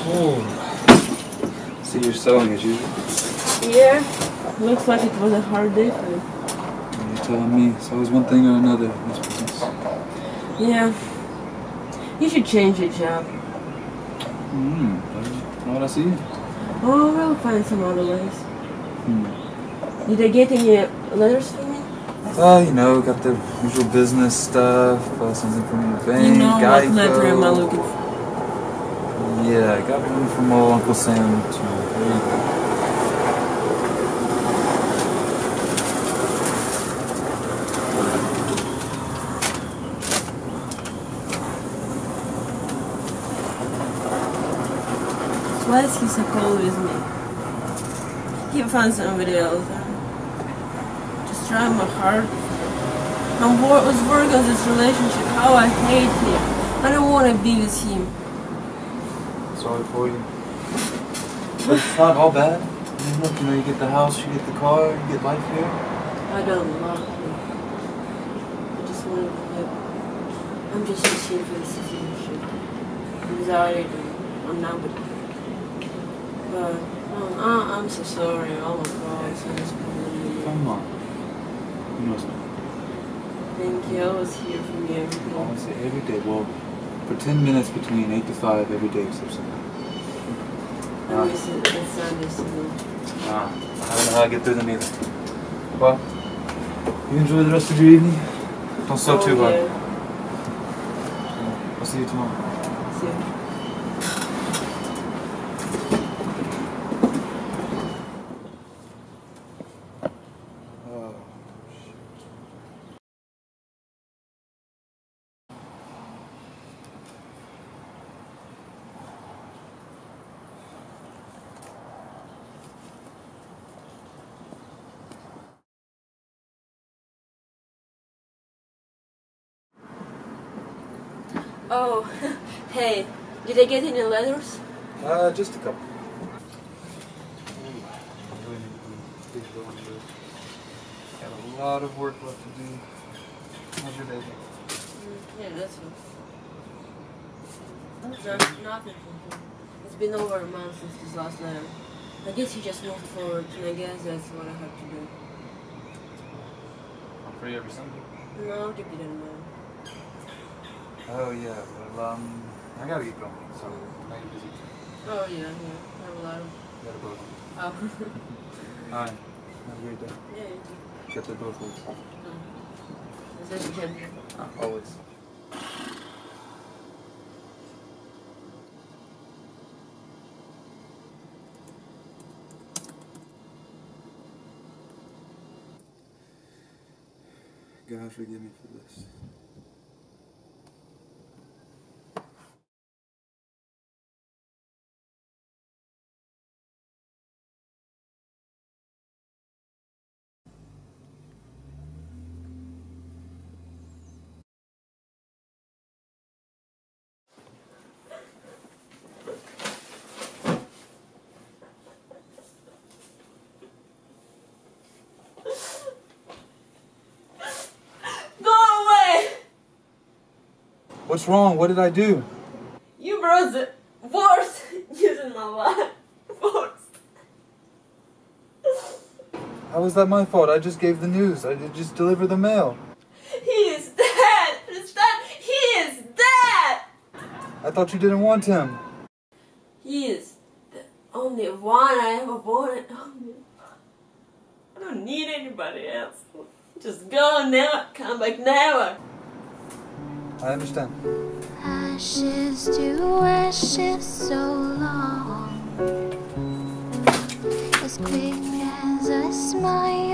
Oh. So you're sewing as usual? Yeah. Looks like it was a hard day for you. You're telling me. It's always one thing or another in this business. Yeah. You should change your job. Not what I see. Oh, we'll find some other ways. Did I get any letters from you? You know, got the usual business stuff, something from your bank, You know Geico. what letter am I looking for? Yeah, I got one from old Uncle Sam, too. There you go. Why is he so cold with me? He found somebody else. Just trying my heart. I was working on this relationship. How I hate him. I don't want to be with him. Sorry for you. But it's not all bad. I mean, look, you know, you get the house, you get the car, you get life here. I don't love him. I just want to live. I'm just ashamed for the situation. Anxiety. I'm not with him. But I'm so sorry. Oh my God, so disappointed. Come on. You know something. Thank you. I was here for me every day. Honestly, every day. Well, for 10 minutes between 8 to 5 every day except Sunday. I miss it. It's Sunday, so. I don't know how I get through them either. Well, you enjoy the rest of your evening? Don't sew too hard. I'll see you tomorrow. See you. Oh, hey, did I get any letters? Just a couple. Got a lot of work left to do. How's your day? Yeah, that's fine. Nothing. It's been over a month since his last letter. I guess he just moved forward, and I guess that's what I have to do. I'm free every Sunday. No, you didn't know. Oh yeah, well I gotta get going, so now you're busy. Oh yeah, I have a lot of... You gotta go. Oh. Alright, have a great day. Yeah, you too. Get the door closed. Is that your gym? Always. God forgive me for this. What's wrong? What did I do? You brought the worst news in my life. Worst. How was that my fault? I just gave the news. I did just deliver the mail. He is dead. He is dead. I thought you didn't want him. He is the only one I ever wanted. I don't need anybody else. Just go now, come back never. I understand. Ashes to ashes, so long, as quick as a smile.